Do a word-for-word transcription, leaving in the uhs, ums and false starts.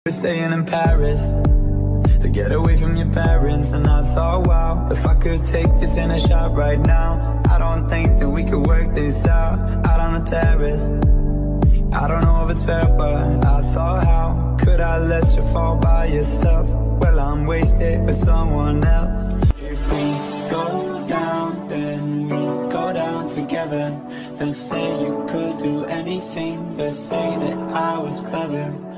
Staying in Paris to get away from your parents, and I thought, wow, if I could take this in a shot right now, I don't think that we could work this out, out on the terrace. I don't know if it's fair, but I thought, how could I let you fall by yourself? Well, I'm wasted with someone else. If we go down, then we go down together. They'll say you could do anything, they'll say that I was clever.